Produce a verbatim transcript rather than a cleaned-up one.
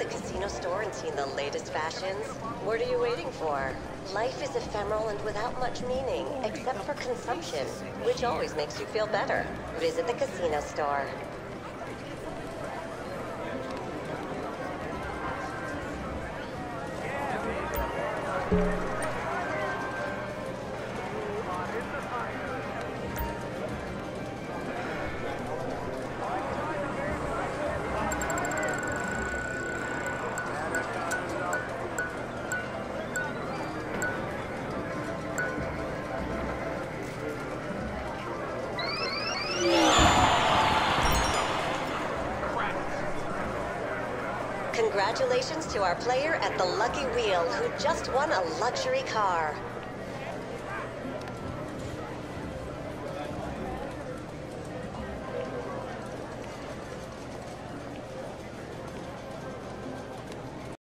the casino store and seen the latest fashions? What are you waiting for? Life is ephemeral and without much meaning, except for consumption, which always makes you feel better. Visit the casino store. Congratulations to our player at the Lucky Wheel who just won a luxury car.